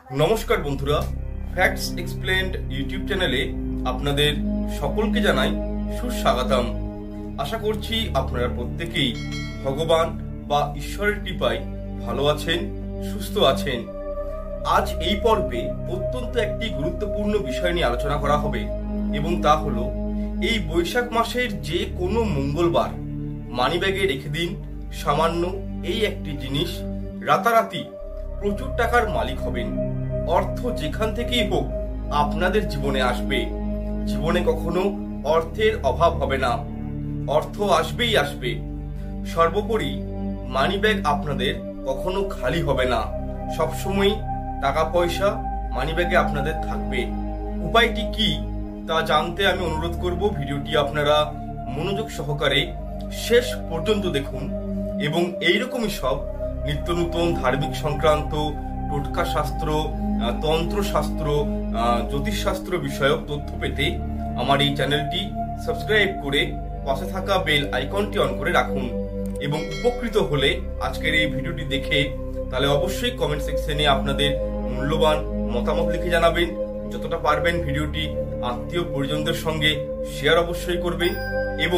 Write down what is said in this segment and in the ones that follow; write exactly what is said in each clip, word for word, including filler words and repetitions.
নমস্কার বন্ধুরা, facts explained YouTube চ্যানেলে আপনাদের সকলকে জানাই সুস্বাগতম। আশা করছি আপনারা প্রত্যেকেই ভগবান বা ঈশ্বরের কৃপায় ভালো আছেন, সুস্থ আছেন। আজ এই পর্বে অত্যন্ত একটি গুরুত্বপূর্ণ বিষয় নিয়ে আলোচনা করা হবে এবং তা হলো এই বৈশাখ মাসের যে কোনো মঙ্গলবার মানিব্যাগে রেখে দিন সামান্য এই একটি জিনিস, রাতারাতি প্রচুর টাকার মালিক হবেন। অর্থ যেখান থেকেই হোক আপনাদের জীবনে আসবে। জীবনে কখনো অর্থের অভাব হবে না, অর্থ আসবেই আসবে। সর্বোপরি মানিব্যাগ আপনাদের কখনো খালি হবে না, সবসময় টাকা পয়সা মানিব্যাগে আপনাদের থাকবে। উপায়টি কি তা জানতে আমি অনুরোধ করব ভিডিওটি আপনারা মনোযোগ সহকারে শেষ পর্যন্ত দেখুন এবং এইরকমই সব নিত্য নতুন ধার্মিক সংক্রান্ত টোটকা শাস্ত্র, তন্ত্রশাস্ত্র, জ্যোতিষশাস্ত্র বিষয়ক তথ্য পেতে আমার এই চ্যানেলটি সাবস্ক্রাইব করে পাশে থাকা বেল আইকনটি অন করে রাখুন। এবং উপকৃত হলে আজকের এই ভিডিওটি দেখে তাহলে অবশ্যই কমেন্ট সেকশনে আপনাদের মূল্যবান মতামত লিখে জানাবেন। যতটা পারবেন ভিডিওটি আত্মীয় পরিজনদের সঙ্গে শেয়ার অবশ্যই করবেন এবং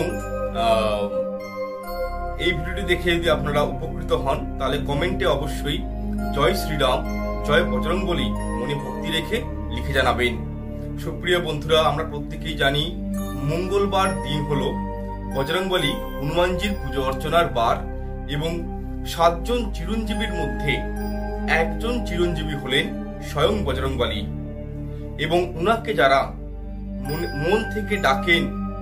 এই ভিডিওটি দেখে যদি আপনারা উপকৃত হন তাহলে কমেন্টে অবশ্যই জয় শ্রীরাম, জয় বজরংবলী মনে ভক্তি রেখে লিখে জানাবেন। সুপ্রিয় বন্ধুরা, আমরা প্রত্যেকেই জানি মঙ্গলবার দিন হলো বজরংবলী হনুমানজির পুজো অর্চনার বার এবং সাতজন চিরঞ্জীবীর মধ্যে একজন চিরঞ্জীবী হলেন স্বয়ং বজরংবলী এবং উনাকে যারা মন থেকে ডাকেন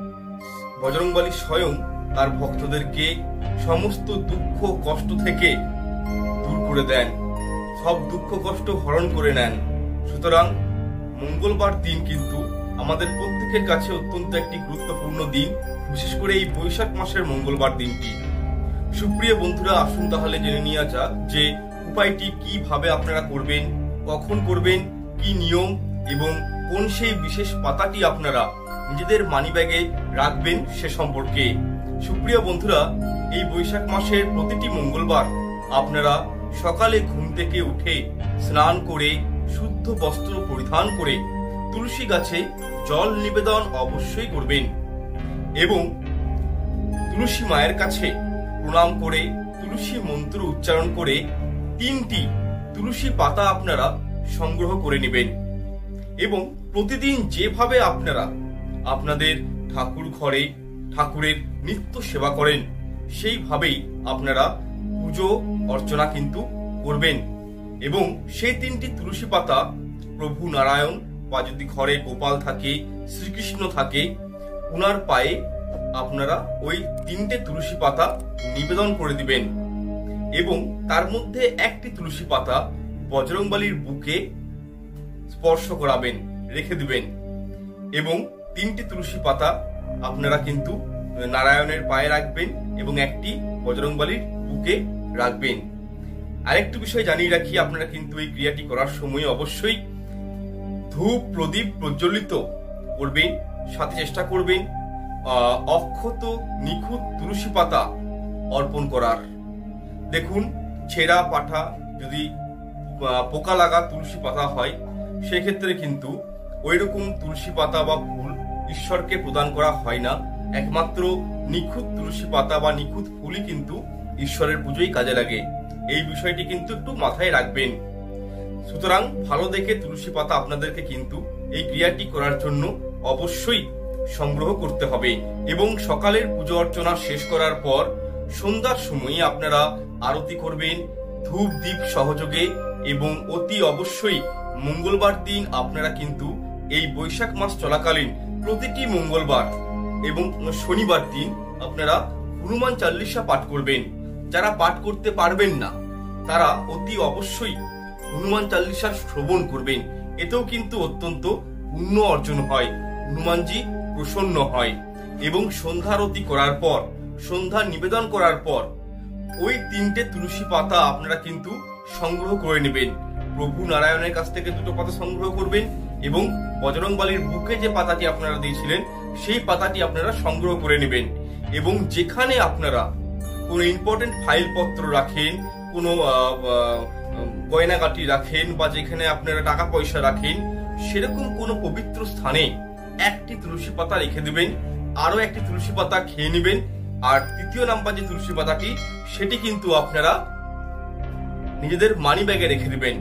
বজরংবলী স্বয়ং তার ভক্তদেরকে সমস্ত দুঃখ কষ্ট থেকে দূর করে দেন, সব দুঃখ কষ্ট হরণ করে নেন। সুতরাং মঙ্গলবার দিন কিন্তু আমাদের প্রত্যেকের কাছে অত্যন্ত একটি গুরুত্বপূর্ণ দিন, বিশেষ করে এই বৈশাখ মাসের মঙ্গলবার দিনটি। সুপ্রিয় বন্ধুরা, আসুন তাহলে জেনে নেওয়া যাক যে উপায়টি কিভাবে আপনারা করবেন, কখন করবেন, কি নিয়ম এবং কোন সেই বিশেষ পাতাটি আপনারা নিজেদের মানিব্যাগে রাখবেন সে সম্পর্কে। সুপ্রিয় বন্ধুরা, এই বৈশাখ মাসের প্রতিটি মঙ্গলবার আপনারা সকালে ঘুম থেকে উঠে স্নান করে শুদ্ধ বস্ত্র পরিধান করে তুলসী গাছে জল নিবেদন অবশ্যই করবেন এবং তুলসী মায়ের কাছে প্রণাম করে তুলসী মন্ত্র উচ্চারণ করে তিনটি তুলসী পাতা আপনারা সংগ্রহ করে নেবেন এবং প্রতিদিন যেভাবে আপনারা আপনাদের ঠাকুর ঘরে ঠাকুরের নিত্য সেবা করেন সেইভাবেই আপনারা পুজো অর্চনা কিন্তু করবেন এবং সেই তিনটি তুলসী পাতা প্রভু নারায়ণ বা যদি ঘরে গোপাল থাকে, শ্রীকৃষ্ণ থাকে, উনার পায়ে আপনারা ওই তিনটে তুলসী পাতা নিবেদন করে দিবেন এবং তার মধ্যে একটি তুলসী পাতা বজরংবলীর বুকে স্পর্শ করাবেন, রেখে দিবেন এবং তিনটি তুলসী পাতা আপনারা কিন্তু নারায়ণের পায়ে রাখবেন এবং একটি বজরংবলীর বুকে রাখবেন। আরেকটি বিষয় জানিয়ে রাখি, আপনারা কিন্তু এই ক্রিয়াটি করার সময় অবশ্যই ধূপ প্রদীপ প্রজ্বলিত করবেন, সাথে চেষ্টা করবেন অক্ষত নিখুঁত তুলসী পাতা অর্পণ করার। দেখুন, ছেঁড়া পাঠা যদি পোকা লাগা তুলসী পাতা হয় সেক্ষেত্রে কিন্তু ওই রকম তুলসী পাতা বা ফুল ঈশ্বরকে প্রদান করা হয় না। একমাত্র নিখুঁত তুলসী পাতা বা নিখুঁত ফুলই কিন্তু ঈশ্বরের পুজোয় কাজে লাগে। এই বিষয়টি কিন্তু একটু মাথায় রাখবেন। সুতরাং ভালো দেখে তুলসী পাতা আপনাদেরকে কিন্তু এই ক্রিয়াটি করার জন্য অবশ্যই সংগ্রহ করতে হবে এবং সকালের পুজো অর্চনা শেষ করার পর সন্ধ্যার সময়ে আপনারা আরতি করবেন ধূপ দ্বীপ সহযোগে এবং অতি অবশ্যই মঙ্গলবার দিন আপনারা কিন্তু এই বৈশাখ মাস চলাকালীন প্রতিটি মঙ্গলবার এবং শনিবার দিন আপনারা হনুমান চাল্লিশা পাঠ করবেন। যারা পাঠ করতে পারবেন না তারা অতি অবশ্যই হনুমান চাল্লিশা শ্রবণ করবেন, এতেও কিন্তু অত্যন্ত পুণ্য অর্জন হয়, হনুমানজি প্রসন্ন হয়। এবং সন্ধ্যারতি করার পর, সন্ধ্যা নিবেদন করার পর ওই তিনটে তুলসী পাতা আপনারা কিন্তু সংগ্রহ করে নেবেন। প্রভু নারায়ণের কাছ থেকে দুটো পাতা সংগ্রহ করবেন এবং বজরংবলীর বুকে যে পাতাটি আপনারা দিয়েছিলেন সেই পাতাটি আপনারা সংগ্রহ করে নেবেন এবং যেখানে আপনারা কোনো ইম্পর্টেন্ট ফাইল পত্র রাখেন, কোনো গয়নাগাটি রাখেন বা যেখানে আপনারা টাকা পয়সা রাখেন সেরকম কোনো পবিত্র স্থানে একটি তুলসী পাতা রেখে দিবেন, আরো একটি তুলসী পাতা খেয়ে নেবেন, আর তৃতীয় নাম্বার যে তুলসী পাতাটি সেটি কিন্তু আপনারা নিজেদের মানি ব্যাগে রেখে দিবেন।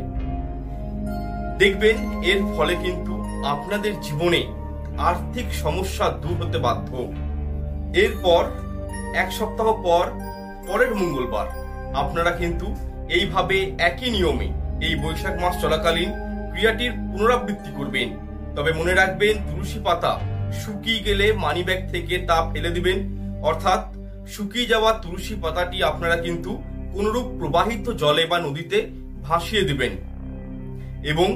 দেখবেন এর ফলে কিন্তু আপনাদের জীবনে আর্থিক সমস্যা দূর হতে বাধ্য। এরপর এক সপ্তাহ পর পরের মঙ্গলবার আপনারা কিন্তু এইভাবে একই নিয়মে এই বৈশাখ মাস চলাকালীন ক্রিয়াটির পুনরাবৃত্তি করবেন। তবে মনে রাখবেন, তুলসী পাতা শুকিয়ে গেলে মানি ব্যাগ থেকে তা ফেলে দিবেন, অর্থাৎ শুকিয়ে যাওয়া তুলসী পাতাটি আপনারা কিন্তু কোনরূপ প্রবাহিত জলে বা নদীতে ভাসিয়ে দিবেন এবং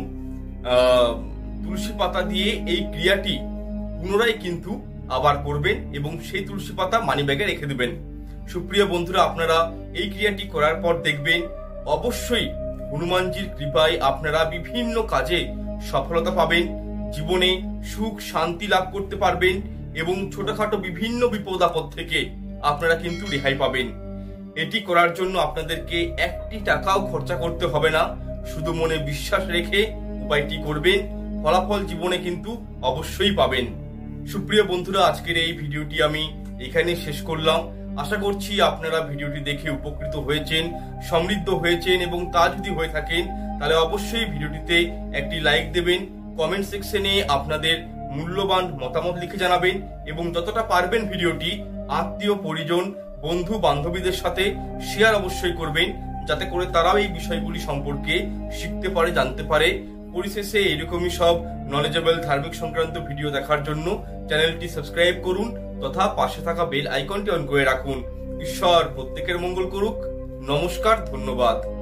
তুলসী পাতা দিয়ে এই ক্রিয়াটি পুনরায় কিন্তু আবার করবেন এবং সেই তুলসী পাতা মানি ব্যাগে রেখে দিবেন। সুপ্রিয় বন্ধুরা, আপনারা এই ক্রিয়াটি করার পর দেখবেন অবশ্যই হনুমানজির কৃপায় আপনারা বিভিন্ন কাজে সফলতা পাবেন, জীবনে সুখ শান্তি লাভ করতে পারবেন এবং ছোটখাটো বিভিন্ন বিপদ আপদ থেকে আপনারা কিন্তু রেহাই পাবেন। এটি করার জন্য আপনাদেরকে একটি টাকাও খরচা করতে হবে না, শুধু মনে বিশ্বাস রেখে উপায়টি করবেন, ফলাফল জীবনে কিন্তু অবশ্যই পাবেন। সুপ্রিয় বন্ধুরা, আজকের এই ভিডিওটি আমি এখানে শেষ করলাম। আশা করছি আপনারা ভিডিওটি দেখে উপকৃত হয়েছেন, সমৃদ্ধ হয়েছেন এবং তা যদি হয়ে থাকেন তাহলে অবশ্যই ভিডিওটিতে একটি লাইক দেবেন, কমেন্ট সেকশনে আপনাদের মূল্যবান মতামত লিখে জানাবেন এবং যতটা পারবেন ভিডিওটি আত্মীয় পরিজন বন্ধু বান্ধবীদের সাথে শেয়ার অবশ্যই করবেন, যাতে করে তারাও এই বিষয়গুলি সম্পর্কে শিখতে পারে, জানতে পারে। পরিশেষে এরকমই সব নলেজেবল ধার্মিক সংক্রান্ত ভিডিও দেখার জন্য চ্যানেলটি সাবস্ক্রাইব করুন তথা পাশে থাকা বেল আইকনটি অন করে রাখুন। ঈশ্বর প্রত্যেকের মঙ্গল করুক। নমস্কার, ধন্যবাদ।